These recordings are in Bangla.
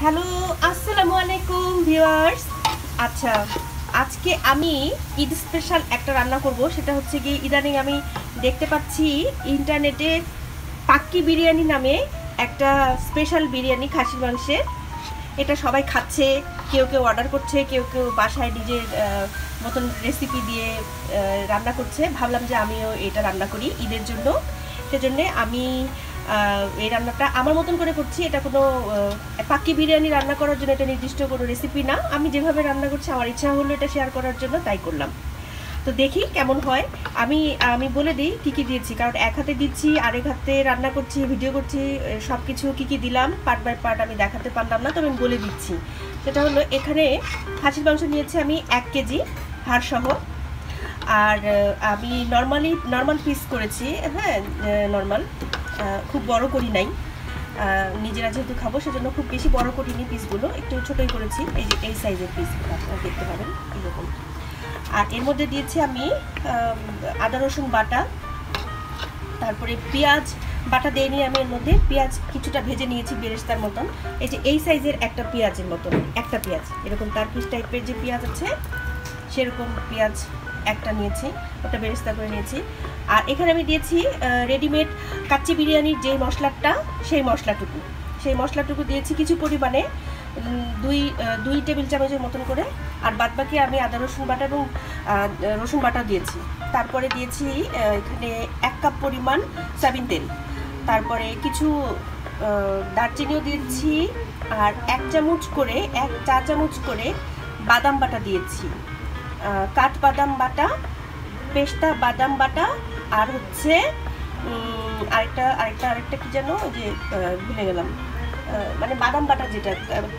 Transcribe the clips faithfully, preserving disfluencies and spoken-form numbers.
হ্যালো, আসসালামু আলাইকুম ভিউয়ার্স। আচ্ছা, আজকে আমি ঈদ স্পেশাল একটা রান্না করব। সেটা হচ্ছে কি, ইদানিং আমি দেখতে পাচ্ছি ইন্টারনেটে পাক্কি বিরিয়ানি নামে একটা স্পেশাল বিরিয়ানি খাসির মাংসের। এটা সবাই খাচ্ছে, কেউ কেউ অর্ডার করছে, কেউ কেউ বাসায় নিজের মতন রেসিপি দিয়ে রান্না করছে। ভাবলাম যে আমিও এটা রান্না করি ঈদের জন্য। সেজন্যে আমি এই রান্নাটা আমার মতন করে করছি। এটা কোনো পাক্কি বিরিয়ানি রান্না করার জন্য এটা নির্দিষ্ট কোনো রেসিপি না। আমি যেভাবে রান্না করছি আমার ইচ্ছা হলো এটা শেয়ার করার জন্য, তাই করলাম। তো দেখি কেমন হয়। আমি আমি বলে দিই কী কী দিয়েছি, কারণ এক হাতে দিচ্ছি, আরেক হাতে রান্না করছি, ভিডিও করছি, সব কিছু কী কী দিলাম পার্ট বাই পার্ট আমি দেখাতে পারলাম না, তবে আমি বলে দিচ্ছি। সেটা হলো, এখানে খাসির মাংস নিয়েছি আমি এক কেজি হাড়সহ। আর আমি নর্মালি নর্মাল পিস করেছি, হ্যাঁ নর্মাল, খুব বড় করি নাই। নিজেরা যেহেতু খাবো সেজন্য খুব বেশি বড় করিনি, পিসগুলো একটু ছোটোই করেছি। এই যে এই সাইজের পিসগুলো আপনারা দেখতে পাবেন এরকম। আর এর মধ্যে দিয়েছি আমি আদা রসুন বাটা, তারপরে পেঁয়াজ বাটা দিইনি আমি। এর মধ্যে পেঁয়াজ কিছুটা ভেজে নিয়েছি বেরেস্তার মতন। এই যে এই সাইজের একটা পেঁয়াজের মতন, একটা পেঁয়াজ এরকম তার পিস টাইপের যে পেঁয়াজ আছে সেরকম পেঁয়াজ একটা নিয়েছি, ওটা বেরেস্তা করে নিয়েছি। আর এখানে আমি দিয়েছি রেডিমেড কাচ্চি বিরিয়ানির যে মশলাটা, সেই মশলাটুকু সেই মশলাটুকু দিয়েছি কিছু পরিমাণে, দুই দুই টেবিল চামচের মতন করে। আর বাদ বাকি আমি আদা রসুন বাটা এবং রসুন বাটা দিয়েছি। তারপরে দিয়েছি এখানে এক কাপ পরিমাণ সয়াবিন তেল, তারপরে কিছু দারচিনিও দিয়েছি, আর এক চামচ করে এক চা চামচ করে বাদাম বাটা দিয়েছি, কাঠ বাদাম বাটা, পেস্তা বাদাম বাটা, আর হচ্ছে আরেকটা আরেকটা আরেকটা কি যেন, যে ভুলে গেলাম, মানে বাদাম বাটা যেটা।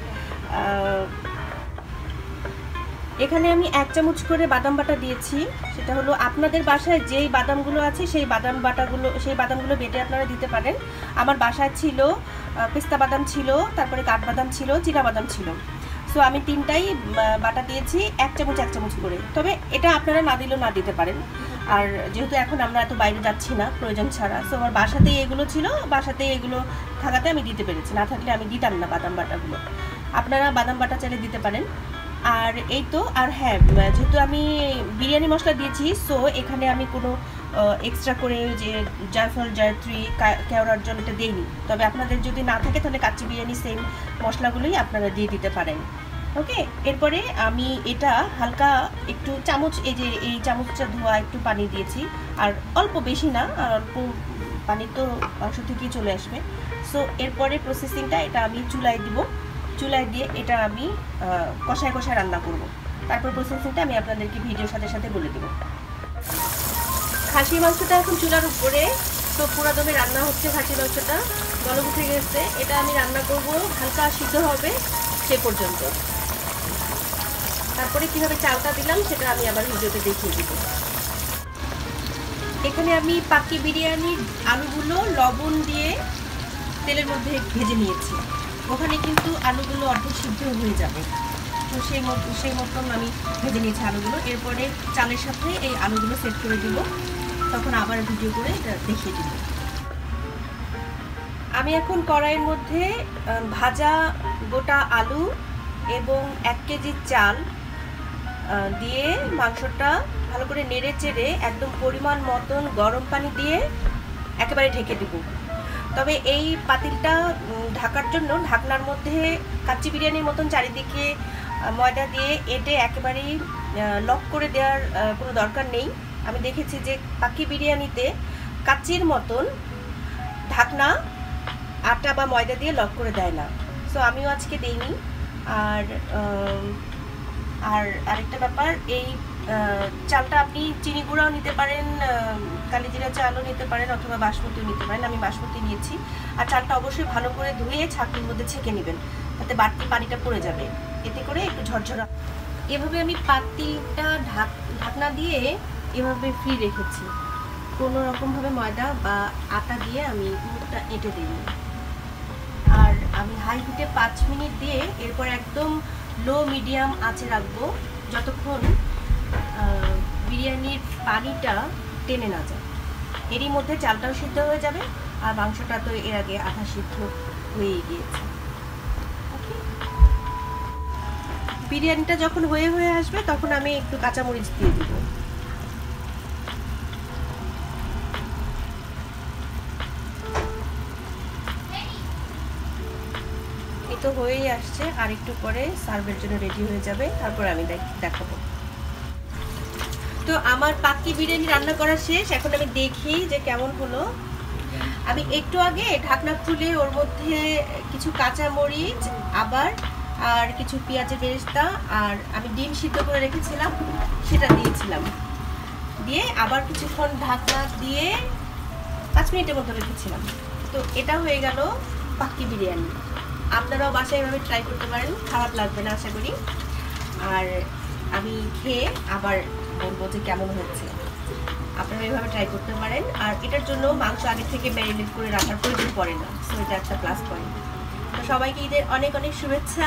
এখানে আমি এক চামচ করে বাদাম বাটা দিয়েছি। সেটা হলো আপনাদের বাসায় যেই বাদামগুলো আছে সেই বাদাম বাটাগুলো সেই বাদামগুলো বেটে আপনারা দিতে পারেন। আমার বাসায় ছিল পেস্তা বাদাম ছিল, তারপরে কাঠবাদাম ছিল, চীনা বাদাম ছিল। সো আমি তিনটাই বাটা দিয়েছি এক চামচ এক চামচ করে। তবে এটা আপনারা না দিলেও না দিতে পারেন। আর যেহেতু এখন আমরা এত বাইরে যাচ্ছি না প্রয়োজন ছাড়া, সো আমার বাসাতেই এগুলো ছিল, বাসাতেই এগুলো থাকাতে আমি দিতে পেরেছি, না থাকলে আমি দিতাম না বাদাম বাটাগুলো। আপনারা বাদাম বাটা চাইলে দিতে পারেন। আর এই তো, আর হ্যাঁ, যেহেতু আমি বিরিয়ানি মশলা দিয়েছি, সো এখানে আমি কোনো এক্সট্রা করে যে জায়ফল, জয়ত্রী, কেওড়ার জল এটা দিইনি। তবে আপনাদের যদি না থাকে তাহলে কাচ্চি বিরিয়ানি সেম মশলাগুলোই আপনারা দিয়ে দিতে পারেন। ওকে, এরপরে আমি এটা হালকা একটু চামচ, এই যে এই চামচটা ধোয়া একটু পানি দিয়েছি, আর অল্প, বেশি না, আর অল্প পানি তো মাংস থেকেই চলে আসবে। সো এরপরে প্রসেসিংটা এটা আমি চুলায় দিব, চুলায় দিয়ে এটা আমি কষায় কষায় রান্না করব। তারপর প্রসেসিংটা আমি আপনাদেরকে ভিডিওর সাথে সাথে বলে দেবো। খাসির মাংসটা এখন চুলার উপরে, তো পুরা দমে রান্না হচ্ছে। খাসির মাংসটা গলম উঠে গেছে, এটা আমি রান্না করব হালকা সিদ্ধ হবে সে পর্যন্ত। তারপরে কিভাবে চালটা দিলাম সেটা আমি আবার ভিডিওতে দেখিয়ে দিব। এখানে আমি পাক্কি বিরিয়ানির আলুগুলো লবণ দিয়ে তেলের মধ্যে ভেজে নিয়েছি। ওখানে কিন্তু আলুগুলো অর্ধেক সিদ্ধ হয়ে যাবে, তো সেই সেই মতন আমি ভেজে নিয়েছি আলুগুলো। এরপরে চালের সাথে এই আলুগুলো সেট করে দিব, তখন আবার ভিডিও করে এটা দেখিয়ে দিব। আমি এখন কড়াইয়ের মধ্যে ভাজা গোটা আলু এবং এক কেজি চাল দিয়ে মাংসটা ভালো করে নেড়ে চেড়ে একদম পরিমাণ মতন গরম পানি দিয়ে একেবারে ঢেকে দেব। তবে এই পাতিলটা ঢাকার জন্য ঢাকনার মধ্যে কাচ্চি বিরিয়ানির মতন চারিদিকে ময়দা দিয়ে এটে একেবারেই লক করে দেওয়ার কোনো দরকার নেই। আমি দেখেছি যে পাক্কি বিরিয়ানিতে কাচ্চির মতন ঢাকনা আটা বা ময়দা দিয়ে লক করে দেয় না, সো আমিও আজকে দেইনি। আর আর আরেকটা ব্যাপার, এই চালটা আপনি চিনি গুঁড়াও নিতে পারেন, কালিজিরা চালও নিতে পারেন, অথবা বাসমতিও নিতে পারেন। আমি বাসমতি নিয়েছি। আর চালটা অবশ্যই ভালো করে ধুয়ে ছাঁকনির মধ্যে ছেঁকে নেবেন, তাতে বাড়তি পানিটা পড়ে যাবে, এতে করে একটু ঝরঝরা। এভাবে আমি পাতিলটা ঢাক ঢাকনা দিয়ে এভাবে ফ্রি রেখেছি, কোনো রকমভাবে ময়দা বা আটা দিয়ে আমি মুখটা এঁটে দিই। আর আমি হাই হিটে পাঁচ মিনিট দিয়ে এরপর একদম লো মিডিয়াম আঁচে রাখবো, যতক্ষণ বিরিয়ানির পানিটা টেনে না যায়। এরই মধ্যে চালটাও সিদ্ধ হয়ে যাবে, আর মাংসটা তো এর আগে আধা সিদ্ধ হয়ে গিয়েছে। ওকে। বিরিয়ানিটা যখন হয়ে হয়ে আসবে তখন আমি একটু কাঁচামরিচ দিয়ে দিব। এই তো হয়েই আসছে, আর একটু পরে সার্ভের জন্য রেডি হয়ে যাবে, তারপর আমি দেখাবো। তো আমার পাক্কি বিরিয়ানি রান্না করা শেষ, এখন আমি দেখি যে কেমন হলো। আমি একটু আগে ঢাকনা খুলে ওর মধ্যে কিছু কাঁচামরিচ আবার আর কিছু পেঁয়াজের বেরেস্তা আর আমি ডিম সিদ্ধ করে রেখেছিলাম সেটা দিয়েছিলাম, দিয়ে আবার কিছুক্ষণ ঢাকনা দিয়ে পাঁচ মিনিটের মতো রেখেছিলাম। তো এটা হয়ে গেল পাক্কি বিরিয়ানি। আপনারাও বাসায় এভাবে ট্রাই করতে পারেন, খারাপ লাগবে না আশা করি। আর আমি খেয়ে আবার বলবো যে কেমন হয়েছে। আপনারা এভাবে ট্রাই করতে পারেন। আর এটার জন্য মাংস আগে থেকে ম্যারিনেট করে রাখার প্রয়োজন পড়ে না, সো এটা একটা প্লাস পয়েন্ট। তো সবাইকে ঈদের অনেক অনেক শুভেচ্ছা।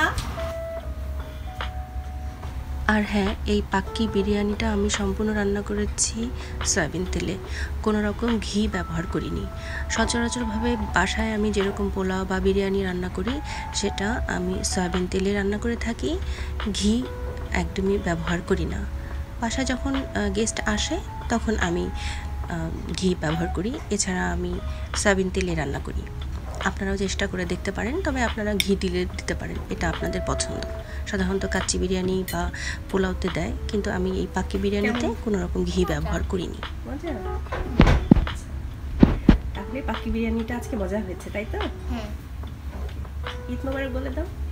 আর হ্যাঁ, এই পাক্কি বিরিয়ানিটা আমি সম্পূর্ণ রান্না করেছি সয়াবিন তেলে, কোনো রকম ঘি ব্যবহার করিনি। সচরাচরভাবে বাসায় আমি যেরকম পোলাও বা বিরিয়ানি রান্না করি সেটা আমি সয়াবিন তেলে রান্না করে থাকি, ঘি একদমই ব্যবহার করি না। বাসায় যখন গেস্ট আসে তখন আমি ঘি ব্যবহার করি, এছাড়া আমি সয়াবিন তেলে রান্না করি। আপনারাও চেষ্টা করে দেখতে পারেন, তবে আপনারা ঘি দিলে দিতে পারেন, এটা আপনাদের পছন্দ। সাধারণত কাচ্চি বিরিয়ানি বা পোলাওতে দেয়, কিন্তু আমি এই পাক্কি বিরিয়ানিতে কোনো রকম ঘি ব্যবহার করিনি। তাহলে পাক্কি বিরিয়ানিটা আজকে মজা হয়েছে, তাই তো? হ্যাঁ। ঈদ মোবারক বলে দাও।